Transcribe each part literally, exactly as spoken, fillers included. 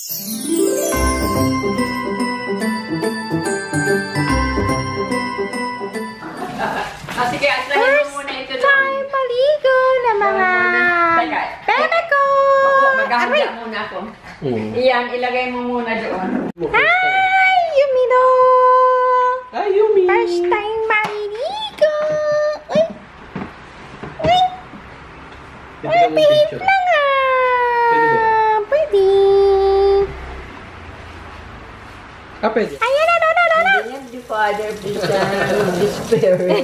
Ah, sige, aslahin mo muna ito. First time maligo na mga bebe ko. Maghahanda muna ako. Mm. Iyan, ilagay mo muna doon. Hi, Yumino! Hi, Yumi! First time maliligo! Uy! Uy! Uy, behave lang ah! Pwede! Ah, pwede. Ayan na, no, no, no, no! Ayan, the Father, the Son, the Spirit.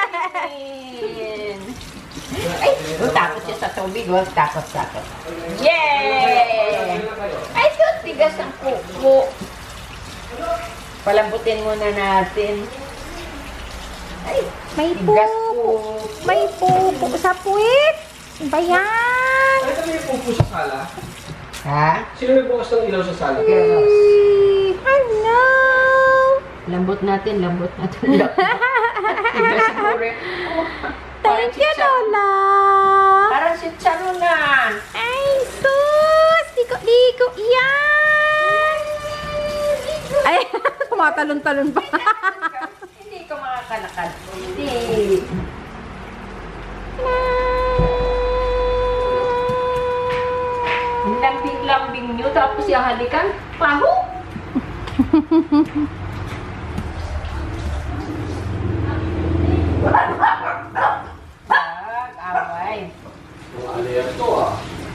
Ay, takot siya sa tubig. Huwag takot, takot. Yay! Ay, ito, tigas ng kuko. Palambutin muna natin. Ay, May tigas pupo! po. May pupo sa puwit! Ba yan? Ay, kami yung pupo sa sala. Ha? Sino may bukas ng ilaw sa sala? Uy! Hello! Lambot natin, lambot natin. Tigas siguro. Thank you, Lola! Parang si Charo na. Ay, sus! Liko-liko yan! Ay, tumatalon-talon pa. Hindi ko makakalakad. Hindi. Ang lambing-lambing nyo, tapos ihalikan. Paho! Pag-away. Mga alayan to ah.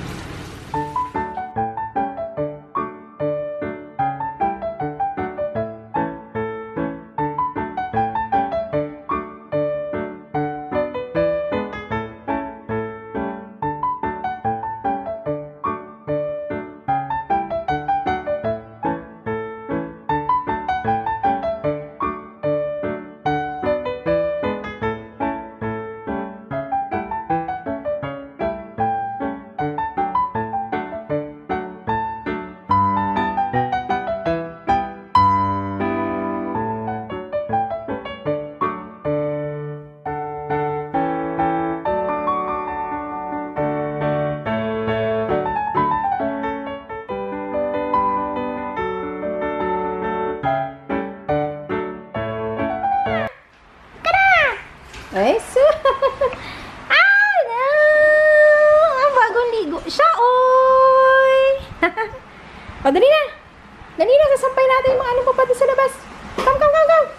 Ay, so... Ah, no! Ang bagong ligo siya, oy! O, dali na! Dali na, sasampay natin yung mga ano pa pati sa labas. Come, come, come, come!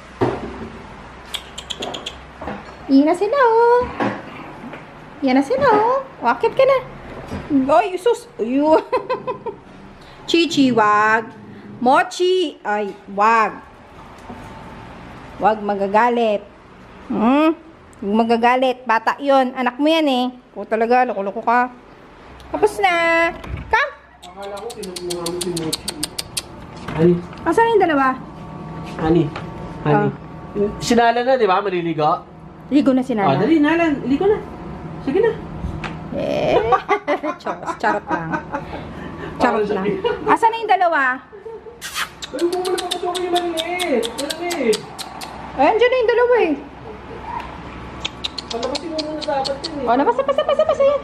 Iyan na sila, oh! Iyan na sila, oh! Wakit ka na! Ay, sus! Ayun! Chichi, wag! Mochi! Ay, wag! Wag magagalit. Hmm? Huwag magagalit. Bata yun. Anak mo yan eh. O talaga, loko-loko ka. Tapos na. Come! Akala ko kinukuha mo si Mochi. Honey. Asan yung dalawa? Honey. Honey. Sinala na, di ba? Maliligo? Ligo na si Oh, Nana. dali, Nalan. Ligo na. Sige na. Eh. Charot, charot lang. Charot lang. Asan na yung dalawa? Pero kung wala pa kasi yung maliliit. Maliliit. Ayan, dyan na yung dalawa eh. Palabasin mo muna dapat yun eh. O, nabasa, basa, basa, basa yan.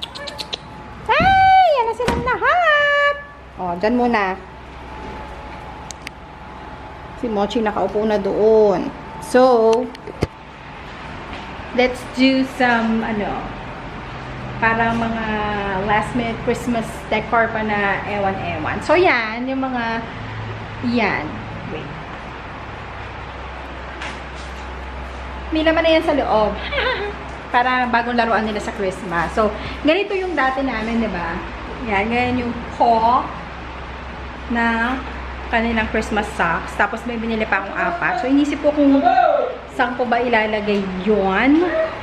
Ay, yan na silang lahat. O, dyan muna. Si Mochi nakaupo na doon. So, let's do some, ano, parang mga last minute Christmas decor pa na ewan-ewan. So, yan, yung mga, yan. Wait. May laman na yan sa loob. Para bagong laruan nila sa Christmas. So, ganito yung dati namin, di ba? Yan, ganyan yung paw na kanilang Christmas socks. Tapos may binili pa akong apat. So, inisip ko kung saan ko ba ilalagay yon.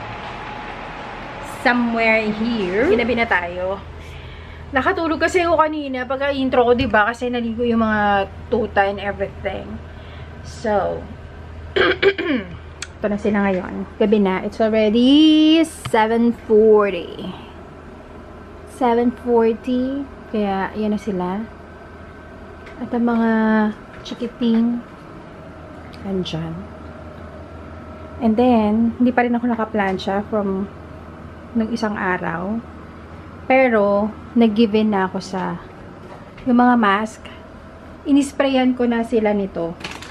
Somewhere here. Ginabi na tayo. Nakatulog kasi ako kanina pagka-intro ko, di ba? Kasi naligo yung mga tuta and everything. So, ito na sila ngayon. Gabi na. It's already seven forty. seven forty. Kaya, yan na sila. At ang mga chikiting andyan. And then, hindi pa rin ako nakaplansya from nung isang araw. Pero, nag-give in na ako sa yung mga mask. Inisprayan ko na sila nito.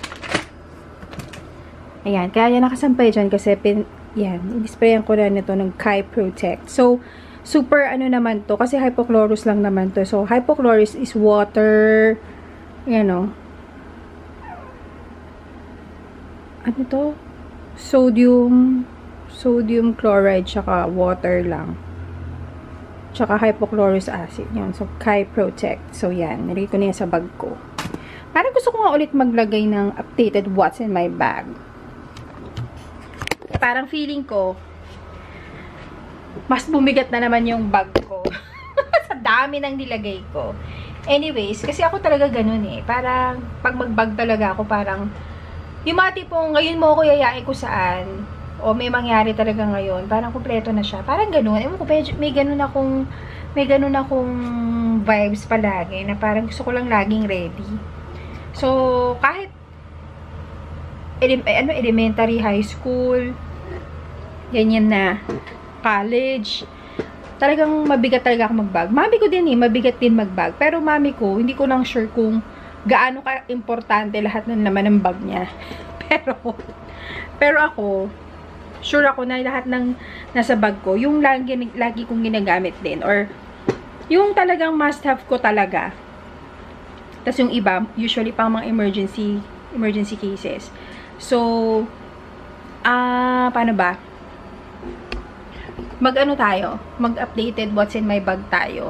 Ayan, kaya yan nakasampay dyan kasi pin, yan, inisprayan ko na nito ng Kai Protect. So, super ano naman to, kasi hypochlorous lang naman to. So, hypochlorous is water, yan o. Ano to? Sodium, sodium chloride, tsaka water lang. Tsaka hypochlorous acid. Yan. So, Kai Protect. So, yan. Nilagay ko na yan sa bag ko. Parang gusto ko nga ulit maglagay ng updated what's in my bag. Parang feeling ko, mas bumigat na naman yung bag ko. Sa dami ng nilagay ko. Anyways, kasi ako talaga ganun eh. Parang, pag mag-bag talaga ako, parang, yung mga tipong, ngayon mo ako yayain ko saan, o may mangyari talaga ngayon, parang kumpleto na siya. Parang ganun. Ewan ko, may ganun akong, may ganun akong vibes palagi, na parang gusto ko lang laging ready. So, kahit, ele ano, elementary, high school, ganyan na, college, talagang mabigat talaga ako mag-bag. Mami ko din eh, mabigat din mag-bag. Pero mami ko, hindi ko lang sure kung gaano ka-importante lahat ng naman ng bag niya. Pero, pero ako, sure ako na lahat ng nasa bag ko, yung lagi, lagi kong ginagamit din. Or, yung talagang must-have ko talaga. Tapos yung iba, usually pang mga emergency, emergency cases. So, ah, uh, paano ba? Mag-ano tayo? Mag-updated what's in my bag tayo.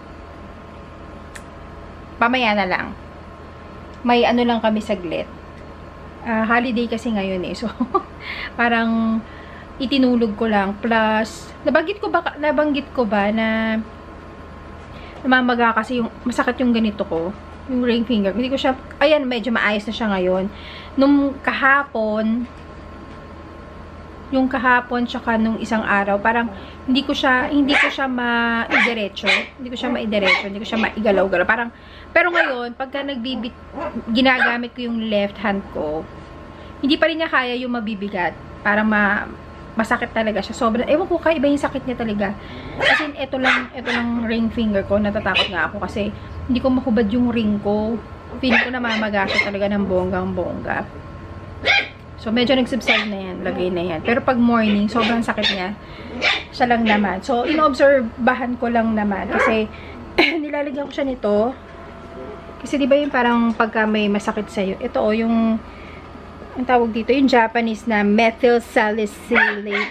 Pamaya na lang. May ano lang kami saglit. Uh, holiday kasi ngayon eh. So, parang itinulog ko lang. Plus, nabanggit ko ba, nabanggit ko ba na namamaga kasi yung, masakit yung ganito ko. Yung ring finger. Hindi ko siya, ayan, medyo maayos na siya ngayon. Nung kahapon, yung kahapon tsaka nung isang araw, parang hindi ko siya, hindi ko siya maidiretso. Hindi ko siya maidiretso. Hindi ko siya maigalaw-galaw. Parang, pero ngayon, pagka nagbibit, ginagamit ko yung left hand ko, hindi pa rin niya kaya yung mabibigat. Parang ma, masakit talaga siya. Sobrang, ewan ko, kaiba yung sakit niya talaga. Kasi ito lang, ito lang ring finger ko. Natatakot nga ako kasi hindi ko mahubad yung ring ko. Feeling ko namamaga siya talaga ng bonggang-bongga. So, medyo nagsubside na yan. Lagay na yan. Pero pag morning, sobrang sakit niya. Siya lang naman. So, inoobserbahan ko lang naman. Kasi, nilalagyan ko siya nito. Kasi, di ba yung parang pagka may masakit sa'yo. Ito o, yung, ang tawag dito, yung Japanese na methyl salicylate.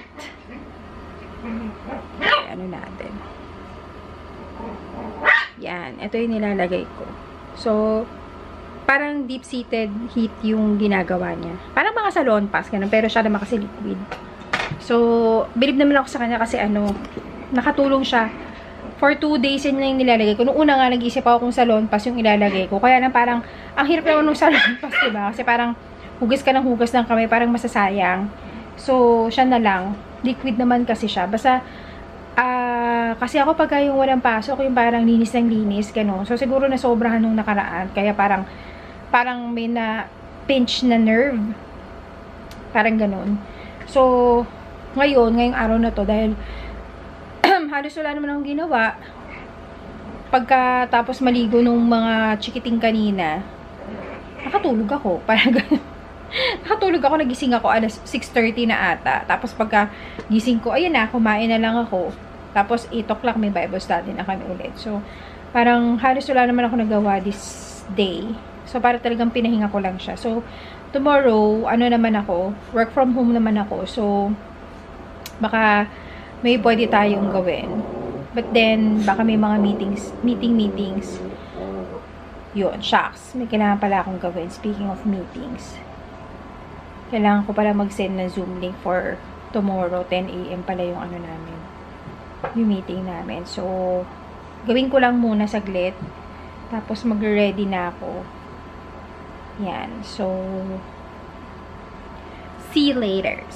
Ano natin. Yan. Ito yung nilalagay ko. So, parang deep-seated heat yung ginagawa niya. Parang mga salon pass, ganun. Pero siya naman kasi liquid. So, believe naman ako sa kanya kasi ano, nakatulong siya. For two days yun lang yung nilalagay ko. Nung una nga, nag-isip ako kung salon pass yung ilalagay ko. Kaya lang parang, ang hirap naman ng salon pass, diba? Kasi parang, hugas ka ng hugas ng kamay, parang masasayang. So, siya na lang. Liquid naman kasi siya. Basta, ah, uh, kasi ako pagka yung walang pasok, yung parang linis ng linis, gano'n. So, siguro na sobrahan nung nakaraan. Kaya parang, parang may na pinch na nerve. Parang gano'n. So, ngayon, ngayong araw na to, dahil halos wala naman akong ginawa, pagka tapos maligo nung mga chikiting kanina, nakatulog ako. Parang gano'n. Nakatulog ako, nagising ako alas six thirty na ata. Tapos pagka gising ko, ayun na, kumain na lang ako. Tapos eight o'clock may Bible study na kami ulit. So, parang halos wala naman ako nagawa this day. So, para talagang pinahinga ko lang siya. So, tomorrow, ano naman ako, work from home naman ako. So, baka may pwede tayong gawin. But then, baka may mga meetings, meeting meetings. Yun, shucks. May kailangan pala akong gawin. Speaking of meetings. Kailangan ko pala mag-send ng Zoom link for tomorrow, ten A M pala yung ano namin. Yung meeting namin. So, gawin ko lang muna saglit. Tapos, mag-ready na ako. Yan. So, see you later.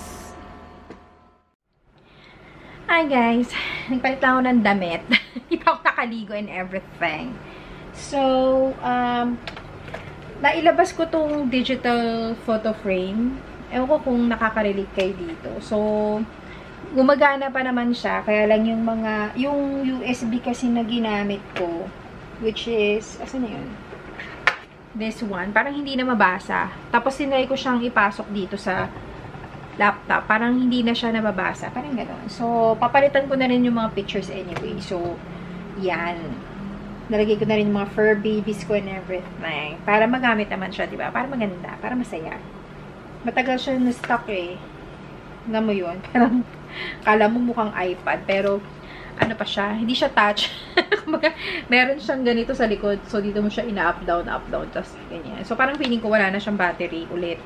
Hi guys. Nagpalit lang ako ng damit. Hindi pa ako nakaligo and everything. So, um, nailabas ko tong digital photo frame. Ewan ko kung nakaka-relate kayo dito. So, gumagana pa naman siya. Kaya lang yung mga, yung U S B kasi na ginamit ko, which is, asan na yun? This one. Parang hindi na mabasa. Tapos, sinry ko siyang ipasok dito sa laptop. Parang hindi na siya nababasa. Parang gano'n. So, papalitan ko na rin yung mga pictures anyway. So, yan. Nalagay ko na rin yung mga fur babies ko and everything. Para magamit naman siya, diba? Para maganda. Para masaya. Matagal siya na-stock eh. Nga mo yun. Parang, kala mo mukhang iPad. Pero, ano pa siya? Hindi siya touch. Meron siyang ganito sa likod. So, dito mo siya ina-up, down, up, down. Tapos, ganyan. So, parang feeling ko wala na siyang battery ulit.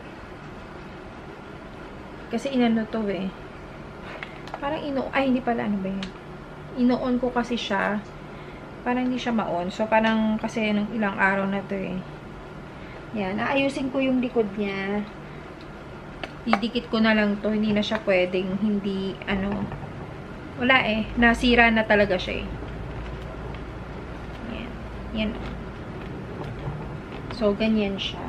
Kasi inano to eh. Parang ino... Ay, hindi pala. Ano ba yun? Ino-on ko kasi siya. Parang hindi siya ma-on. So, parang kasi nung ilang araw na to eh. Yan. Aayusin ko yung likod niya. Didikit ko na lang to. Hindi na siya pwedeng hindi, ano... Wala eh. Nasira na talaga siya eh. Yan. Yan. So, ganyan siya.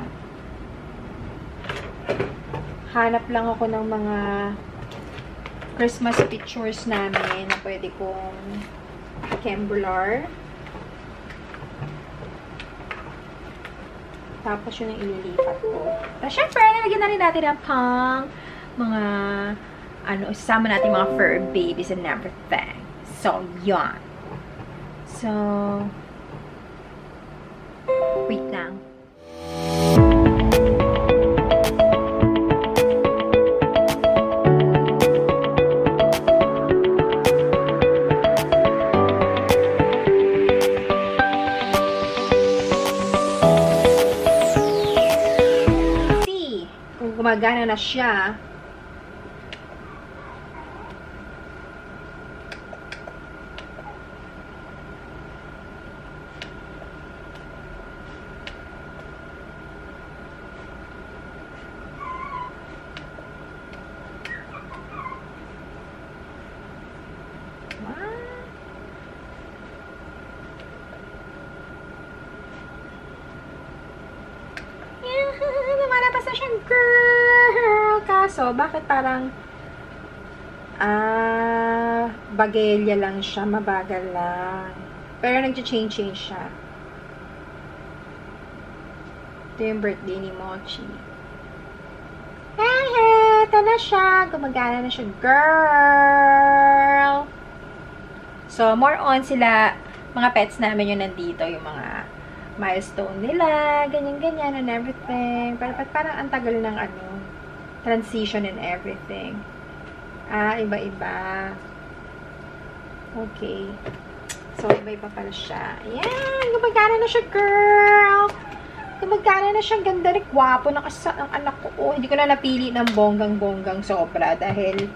Hanap lang ako ng mga Christmas pictures namin na pwede kong Kembular. Tapos yun ang ililipat ko. Tapos syempre, nalagyan na rin natin ang pang mga ano, isama natin mga fur babies and everything. So, yun. So, wait lang. See, kung gumagana na siya, lumalabas na siyang girl. Kaso, bakit parang ah, bagelya lang siya, mabagal lang. Pero nag-change-change siya. Ito yung birthday ni Mochi. Eh, ito na siya. Gumagana na siya, girl. So, more on sila, mga pets namin yung nandito, yung mga milestone nila, ganyan-ganyan and everything. Pero parang ang tagal ng ano, transition and everything. Ah, iba-iba. Okay. So, iba-iba pala siya. Ayan, gumagana na siya, girl. Gumagana na siya, ganda rin, gwapo na kasi ang anak ko. Oh, hindi ko na napili ng bonggang-bonggang sobra dahil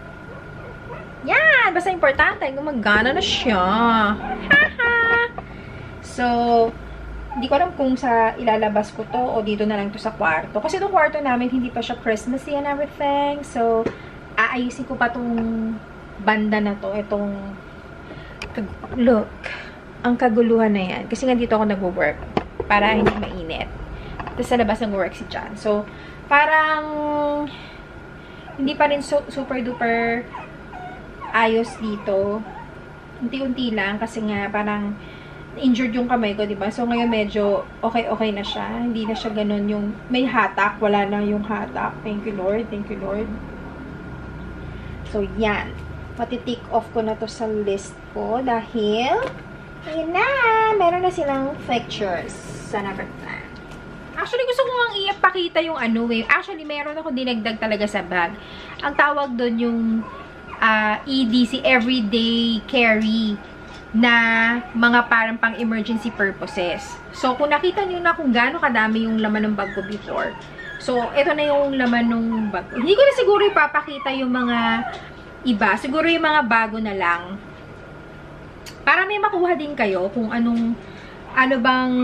yan, basta importante, gumagana na siya. Haha. So, hindi ko alam kung sa ilalabas ko to o dito na lang to sa kwarto. Kasi itong kwarto namin, hindi pa siya Christmassy and everything. So, aayusin ko pa tong banda na to. Itong, look, ang kaguluhan na yan. Kasi nga dito ako nag-work para hindi mainit. Tapos sa labas nag-work si John. So, parang hindi pa rin so, super duper ayos dito. Unti-unti lang kasi nga parang injured yung kamay ko, diba? So, ngayon medyo okay-okay na siya. Hindi na siya ganun yung may hatak. Wala na yung hatak. Thank you, Lord. Thank you, Lord. So, yan. Mati-tick off ko na to sa list ko dahil ayun na. Meron na silang pictures sa number plan. Actually, gusto ko nga ipakita yung ano eh. Actually, meron ako dinagdag talaga sa bag. Ang tawag doon yung uh, E D C, Everyday Carry, na mga parang pang emergency purposes. So, kung nakita nyo na kung gaano kadami yung laman ng bag ko before. So, ito na yung laman ng bag ko. Hindi ko na siguro ipapakita yung mga iba. Siguro yung mga bago na lang. Para may makuha din kayo kung anong, ano bang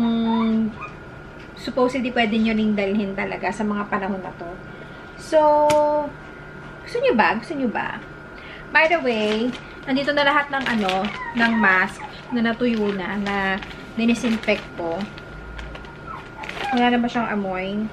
supposedly pwede nyo ring dalhin talaga sa mga panahon na to. So, gusto nyo ba? Gusto nyo ba? By the way, nandito na lahat ng ano, ng mask na natuyo na, na dinisinfect ko. Wala na ba siyang amoy?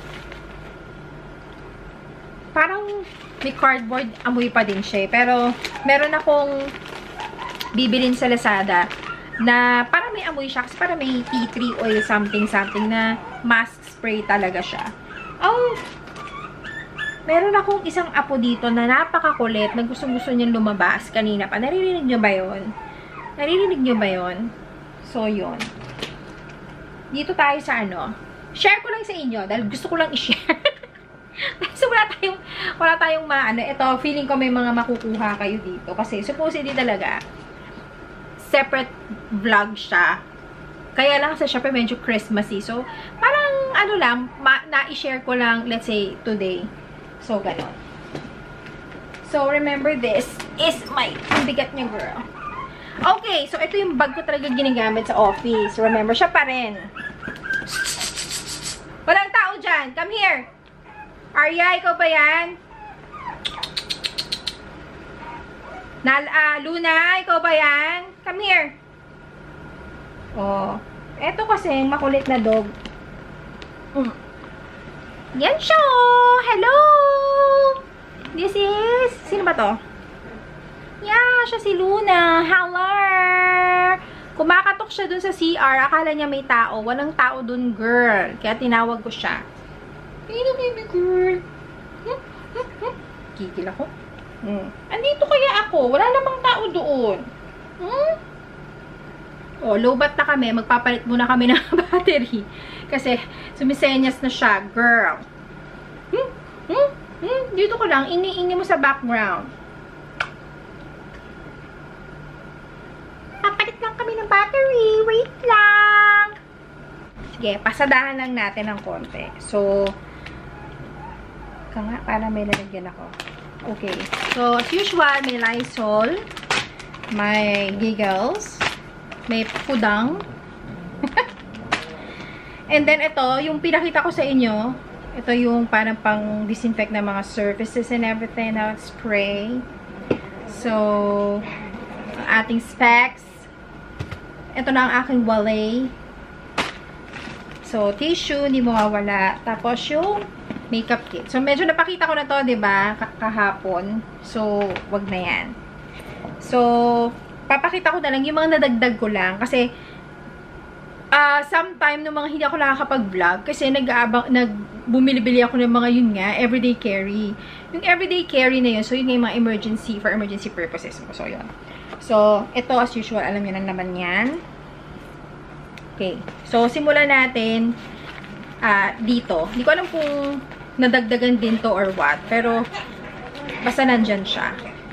Parang may cardboard amoy pa din siya. Pero, meron akong bibilin sa Lazada na parang may amoy naamoy siya kasi parang may tea tree oil something something na mask spray talaga siya. Oh, meron akong isang apo dito na napakakulit na gustong-gusto niyang lumabas kanina pa. Naririnig niyo ba yun? Naririnig niyo ba yun? So, yun. Dito tayo sa ano. Share ko lang sa inyo dahil gusto ko lang i-share. So, wala tayong, wala tayong maano. Ito, feeling ko may mga makukuha kayo dito. Kasi, supposedly talaga, separate vlog siya. Kaya lang sa syempre medyo Christmassy. So, parang ano lang, na-i-share ko lang, let's say, today. So, ganon. So, remember this is my, ang bigat niya, girl. Okay, so ito yung bag ko talaga ginagamit sa office. Remember, siya pa rin. Walang tao dyan. Come here. Arya, ikaw ba yan? Nal, uh, Luna, ikaw ba yan? Come here. Oh, eto kasi makulit na dog. Mm. Yan siya. Hello! This is... Sino ba to? Yeah, siya si Luna. Hello! Kumakatok siya dun sa C R. Akala niya may tao. Walang tao dun, girl. Kaya tinawag ko siya. Hey, baby girl. Hmm? Hmm? Hmm? Kikil ako. Hmm. Andito kaya ako. Wala namang tao doon. Hmm? Oh, lowbat na kami. Magpapalit muna kami ng battery. Kasi, sumisenyas na siya. Girl. Hmm? Hmm? Hmm? Dito ko lang. Ini-ini mo sa background. Papalit lang kami ng battery. Wait lang. Sige, pasadahan lang natin ng konti. So, ka nga, para may lalagyan ako. Okay. So, as usual, may Lysol. May Giggles. May pudang. And then, ito, yung pinakita ko sa inyo, ito yung parang pang disinfect na mga surfaces and everything na spray. So, ang ating specs. Ito na ang aking walay. So, tissue, hindi mawawala. Tapos, yung makeup kit. So, medyo napakita ko na to, diba? Kahapon. So, wag na yan. So, papakita ko na lang yung mga nadagdag ko lang. Kasi, uh, sometime nung mga hindi ako nakakapag-vlog, kasi nag-aabang, nag, bumili-bili ako ng mga yun nga, everyday carry. Yung everyday carry na yun, so yun nga yung mga emergency, for emergency purposes. So, yun. So, ito as usual, alam nyo lang naman yan. Okay. So, simulan natin uh, dito. Hindi ko alam kung nadagdagan din to or what, pero basta nandyan siya.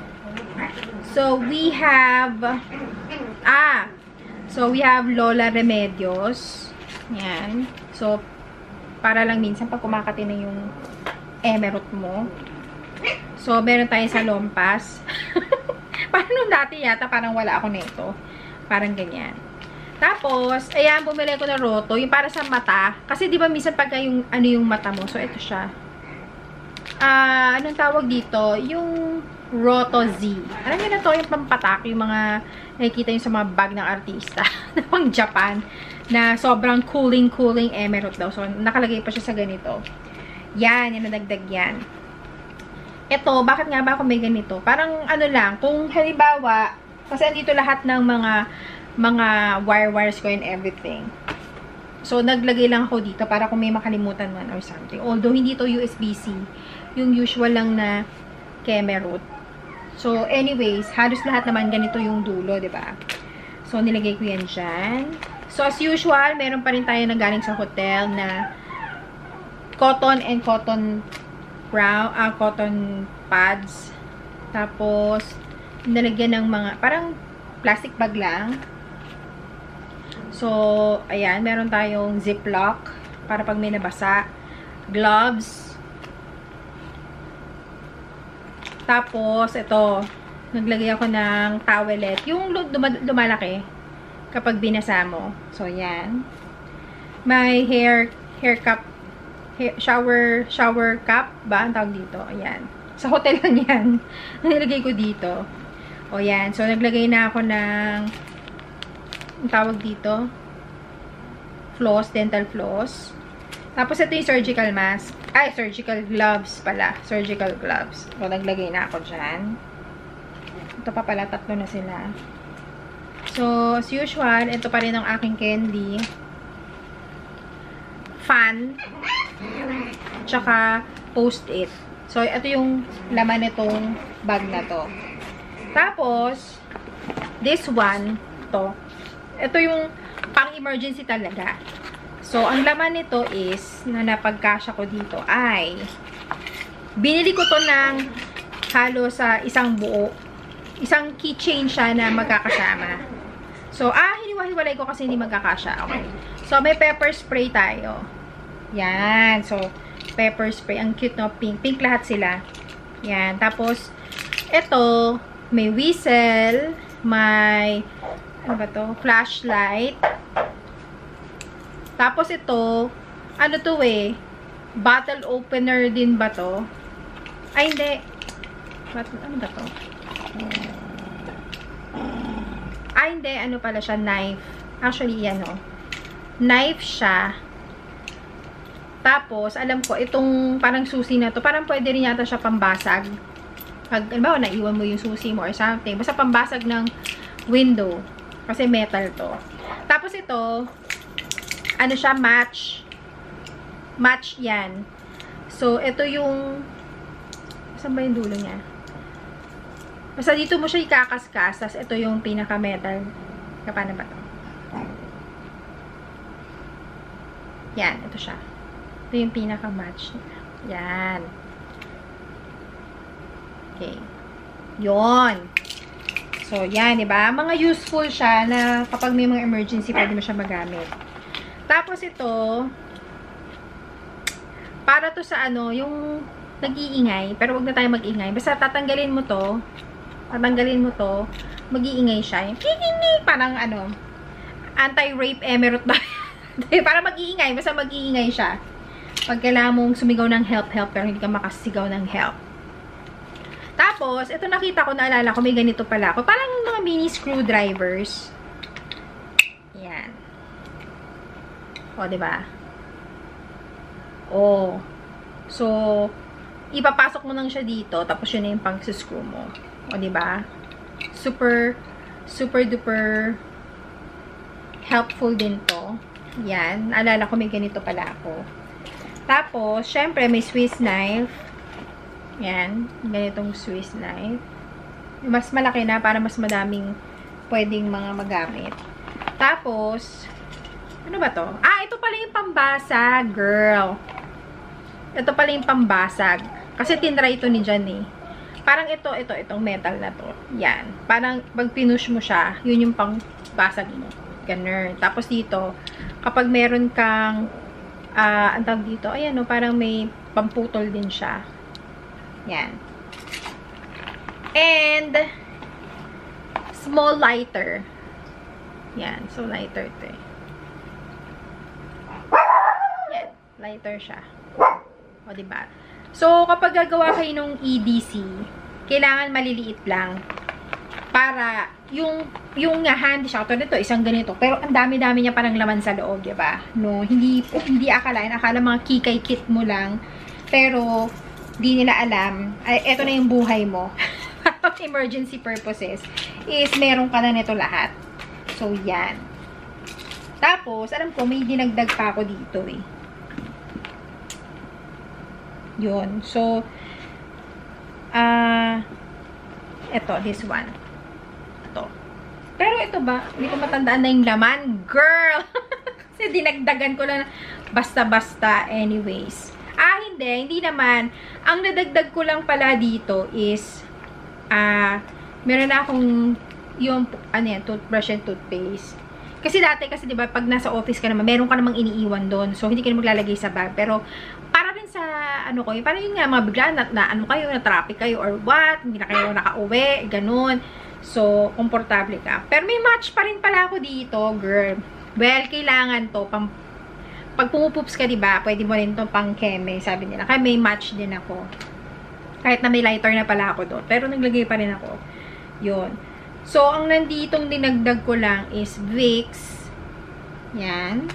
So, we have ah, so we have Lola Remedios. Yan. So, para lang minsan pag kumakati na yung emerald mo. So, meron tayo sa Lompas. Parang nung dati yata, parang wala ako nito. Parang ganyan. Tapos, ayan, bumili ko na Roto. Yung para sa mata. Kasi, di ba, minsan pagka yung, ano yung mata mo. So, ito siya. Ah, uh, anong tawag dito? Yung Roto Z. Alam niyo na to, yung pampatak. Yung mga, nakikita yung sa mga bag ng artista. na pang Japan. Na sobrang cooling-cooling emerald daw. So, nakalagay pa siya sa ganito. Yan, yung nadagdag yan. Ito, bakit nga ba ako may ganito? Parang, ano lang, kung halimbawa, kasi andito lahat ng mga mga wire-wires ko and everything. So, naglagay lang ako dito para kung may makalimutan man or something. Although, hindi to U S B C. Yung usual lang na Kemerut. So, anyways, halos lahat naman ganito yung dulo, diba? So, nilagay ko yan dyan. So, as usual, meron pa rin tayo na galing sa hotel na cotton and cotton brown, uh, cotton pads. Tapos, nalagyan ng mga, parang plastic bag lang. So, ayan, meron tayong ziplock para pag may nabasa. Gloves. Tapos, ito, naglagay ako ng towelette. Yung lumalaki kapag binasa mo. So, ayan. May hair, hair cup, hair, shower, shower cup ba? Ang tawag dito. Ayan. Sa hotel lang yan. Nilagay ko dito. O, yan. So, naglagay na ako ng ang tawag dito, floss, dental floss. Tapos, ito yung surgical mask. Ay, surgical gloves pala. Surgical gloves. So, naglagay na ako dyan. Ito pa pala, tatlo na sila. So, as usual, ito pa rin ang aking candy. Fan. Tsaka, post-it. So, ito yung laman nitong bag na to. Tapos, this one, to. Ito yung pang-emergency talaga. So, ang laman nito is, na napagkasya ko dito, ay, binili ko to ng halos sa isang buo. Isang keychain siya na magkakasama. So, ah, hiniwa-hiwalay ko kasi hindi magkakasya. Okay. So, may pepper spray tayo. Yan. So, pepper spray. Ang cute, no? Pink. Pink lahat sila. Yan. Tapos, ito, may whistle, may, ano ba to? Flashlight. Tapos, ito, ano to eh? Bottle opener din ba to? Ay, hindi. Bottle, ano ba to? Ay, hindi. Ano pala siya? Knife. Actually, yan o. Knife siya. Tapos, alam ko, itong parang susi na to, parang pwede rin yata siya pambasag. Pag, ano ba, naiwan mo yung susi mo or something. Basta pambasag ng window. Kasi metal to. Tapos ito, ano siya, match. Match yan. So, ito yung, saan ba yung dulo niya? Basta dito mo siya ikakaskas. Tapos, ito yung pinaka-metal. Paano ba ito? Yan, ito siya. Ito yung pinaka-match. Yan. Okay. Yon. So, yan, diba? Mga useful siya na kapag may mga emergency, pwede mo siya magamit. Tapos, ito, para to sa ano, yung nag-iingay, pero wag na tayo mag-ingay. Basta tatanggalin mo to, tatanggalin mo to, mag-iingay siya. Yung parang ano, anti-rape emirate ba? Para mag-iingay, basta mag-iingay siya. Pag kailangan mong sumigaw ng help-help, pero hindi ka makasigaw ng help. Tapos, ito nakita ko, naalala ko, may ganito pala ako. Parang mga mini screwdrivers. Yan. O, diba? O. So, ipapasok mo lang siya dito, tapos yun na yung pang-screw mo. O, diba? Super, super duper helpful din to. Yan. Naalala ko, may ganito pala ako. Tapos, syempre, may Swiss knife. Yan. Ganitong Swiss knife. Mas malaki na para mas madaming pwedeng mga magamit. Tapos, ano ba to? Ah, ito pala yung pambasag, girl. Ito pala yung pambasag. Kasi tinry ito ni Jan eh. Parang ito, ito, itong metal na to. Yan. Parang pag pinush mo siya, yun yung pangbasag mo. Ganun. Tapos dito, kapag meron kang, ah, uh, ang tawag dito, ayan o, parang may pamputol din siya. Yan. And, small lighter. Yan. So, lighter ito eh. Yan. Lighter siya. O, diba? So, kapag gagawa kayo ng E D C, kailangan maliliit lang. Para, yung, yung handy shot, ito, isang ganito. Pero, ang dami-dami niya parang laman sa loob, diba? No, hindi, hindi akalain. Akala mga kikay kit mo lang. Pero, di nila alam, ay, eto na yung buhay mo. Emergency purposes, is meron ka na nito lahat. So, yan. Tapos, alam ko, may dinagdag pa ako dito eh. Yun. So, ah, uh, eto, this one. Ito. Pero ito ba, hindi ko matandaan na yung laman. Girl! Kasi dinagdagan ko lang basta-basta anyways. Ah, hindi. Hindi naman. Ang nadagdag ko lang pala dito is, ah, uh, meron na akong yung, ano yan, toothbrush and toothpaste. Kasi dati, kasi diba, pag nasa office ka naman, meron ka namang iniiwan doon. So, hindi ka na maglalagay sa bag. Pero, para rin sa, ano ko, para yun nga, mga bigla na, na ano kayo, na traffic kayo or what, hindi na kayo nakauwi, ganun. So, komportable ka. Pero may match pa rin pala ako dito, girl. Well, kailangan to, pang pag pumupups ka, diba, pwede mo rin itong pang keme, sabi nila. Kaya may match din ako. Kahit na may lighter na pala ako doon. Pero naglagay pa rin ako. Yun. So, ang nanditong dinagdag ko lang is Vicks. Yan.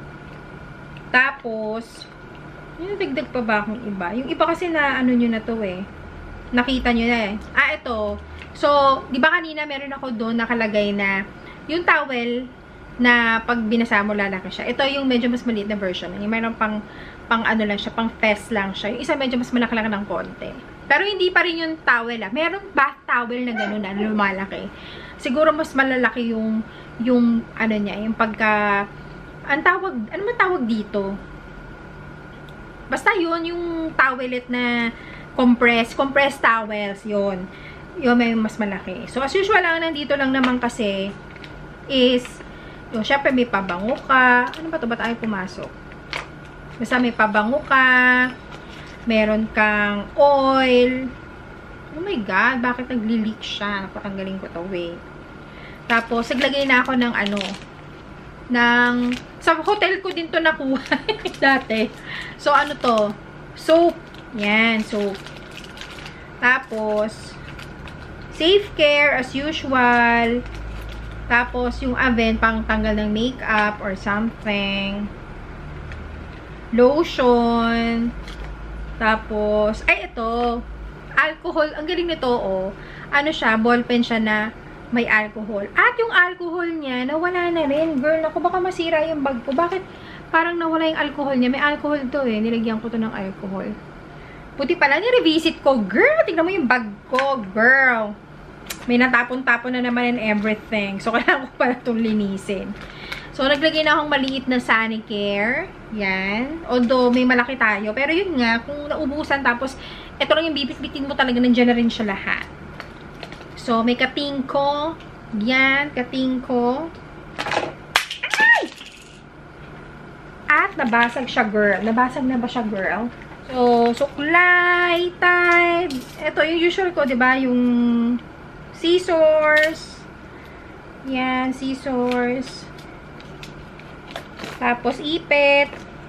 Tapos, yung dagdag pa ba akong iba? Yung iba kasi na, ano nyo na to eh. Nakita nyo na eh. Ah, ito. So, di ba kanina meron ako doon nakalagay na yung towel na pag binasa mo lalaki siya. Ito yung medyo mas maliit na version. Yung mayroon pang, pang ano lang siya, pang fest lang siya. Yung isa medyo mas malaki lang ng konti. Pero hindi pa rin yung towel ah. Meron bath towel na gano'n na lumalaki. Siguro mas malalaki yung, yung ano niya, yung pagka, ang tawag, ano man tawag dito? Basta yun, yung towelet na compressed, compressed towels, yun. Yun, may mas malaki. So, as usual lang, nandito lang naman kasi is, yung, syempre may pabango ka. Ano ba ito? Ba't tayo pumasok? Basta may pabango ka. Meron kang oil. Oh my God, bakit nagli-leak siya? Napatanggalin ko to, wait. Tapos, naglagay na ako ng ano, ng, sa hotel ko din to nakuha dati. So, ano to? Soap. Yan, soap. Tapos, Safe Care as usual. Tapos, yung Avent, pang tanggal ng makeup or something. Lotion. Tapos, ay, ito. Alcohol. Ang galing nito, oh. Ano siya, ballpen siya na may alcohol. At yung alcohol niya, nawala na rin. Girl, ako baka masira yung bag ko. Bakit parang nawala yung alcohol niya? May alcohol to eh. Nilagyan ko to ng alcohol. Puti pala, ni-revisit ko. Girl, tignan mo yung bag ko. Girl. May natapon-tapon na naman and everything. So, kailangan ko pala itong linisin. So, naglagay na akong maliit na Sanicare. Yan. Although, may malaki tayo. Pero yun nga, kung naubusan tapos, ito lang yung bibit-bitin mo talaga, nandiyan na rin siya lahat. So, may kating ko. Yan, kating ko. Ay! At nabasag siya, girl. Nabasag na ba siya, girl? So, suklay, Tide. Ito, yung usual ko, diba? Yung scissors. Yan, scissors. Tapos, ipit.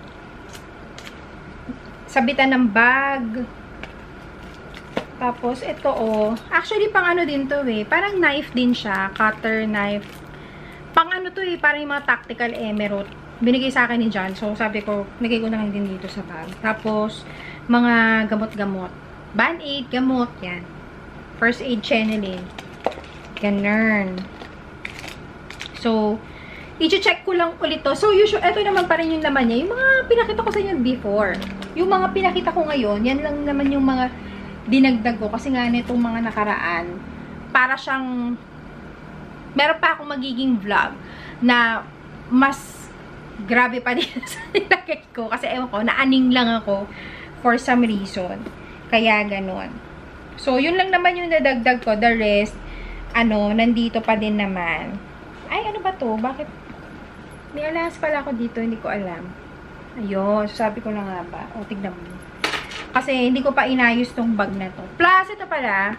Sabitan ng bag. Tapos, ito, oh. Actually, pang ano din to, eh. Parang knife din siya. Cutter knife. Pang ano to, eh. Parang yung mga tactical emerald. Binigay sa akin ni John. So, sabi ko, nagay ko na lang din dito sa bag. Tapos, mga gamot-gamot. Band-aid, gamot. Yan. First aid channeling. Ganun. So, i-check ko lang ulit to. So, usually, ito naman pa rin yung laman niya. Yung mga pinakita ko sa inyo before. Yung mga pinakita ko ngayon, yan lang naman yung mga dinagdag ko. Kasi nga nitong mga nakaraan, para siyang, meron pa akong magiging vlog na mas grabe pa din sa nilagay ko. Kasi ewan ko, naaning lang ako for some reason. Kaya ganon. So, yun lang naman yung nadagdag ko. The rest, ano, nandito pa din naman. Ay, ano ba to? Bakit? May alas pala ako dito, hindi ko alam. Ayun, so sabi ko na nga ba. O, tignan mo. Kasi hindi ko pa inayos tong bag na to. Plus, ito pala.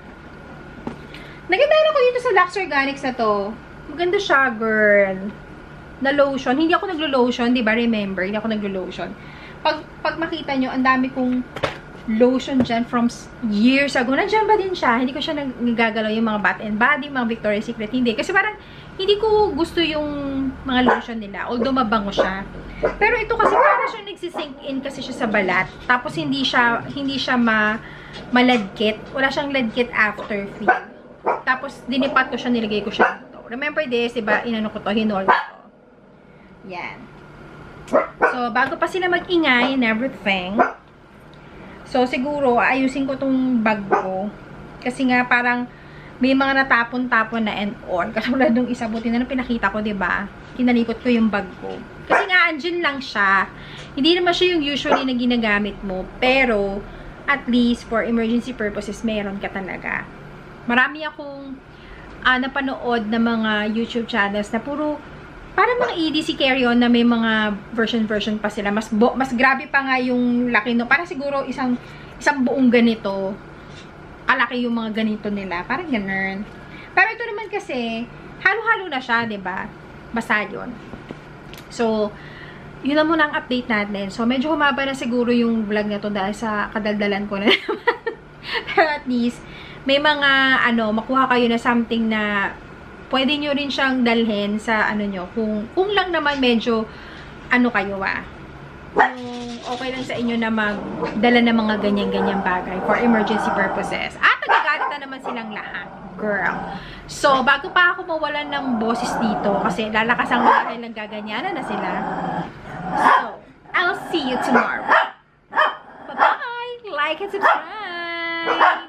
Nagandaan ako dito sa Lux Organics na to. Maganda siya, girl. Na lotion. Hindi ako naglo-lotion, di ba? Remember, hindi ako naglo-lotion. Pag, pag makita nyo, ang dami kong lotion dyan from years ago. Nandiyan ba din siya? Hindi ko siya nagagalaw yung mga Bath and Body, mga Victoria's Secret. Hindi. Kasi parang, hindi ko gusto yung mga lotion nila. Although mabango siya. Pero ito kasi parang siya nagsisink in kasi siya sa balat. Tapos hindi siya, hindi siya ma, maladkit. Wala siyang ladkit after feel. Tapos dinipat ko siya, nilagay ko siya dito. Remember this, diba? Inano ko to, hinol ko to. Yan. So, bago pa sila mag-ingay and everything. So, siguro, ayusin ko tong bag ko. Kasi nga, parang, may mga natapon-tapon na and on. Katulad nung isa, buti na nung pinakita ko, diba? Kinalikot ko yung bag ko. Kasi nga, andyan lang siya. Hindi naman siya yung usually na ginagamit mo. Pero, at least, for emergency purposes, meron ka talaga. Marami akong uh, napanood na mga YouTube channels na puro, parang mga E D C carry-on na may mga version-version pa sila. Mas, mas grabe pa nga yung laki no. Parang siguro isang, isang buong ganito. Kalaki yung mga ganito nila. Parang ganun. Pero ito naman kasi, halo-halo na siya, diba? Basta yun. So, yun na muna ang update natin. So, medyo humaba na siguro yung vlog na to dahil sa kadaldalan ko na naman. Pero at least, may mga, ano, makuha kayo na something na pwede nyo rin siyang dalhin sa, ano nyo, kung, kung lang naman medyo, ano kayo ah. Kung okay lang sa inyo na magdala ng mga ganyan-ganyan bagay for emergency purposes. At nagagalit na naman silang lahat. girl. So, bago pa ako mawalan ng boses dito, kasi lalakas ang mga dahil naggaganyanan na sila. So, I'll see you tomorrow. Bye-bye! Like and subscribe!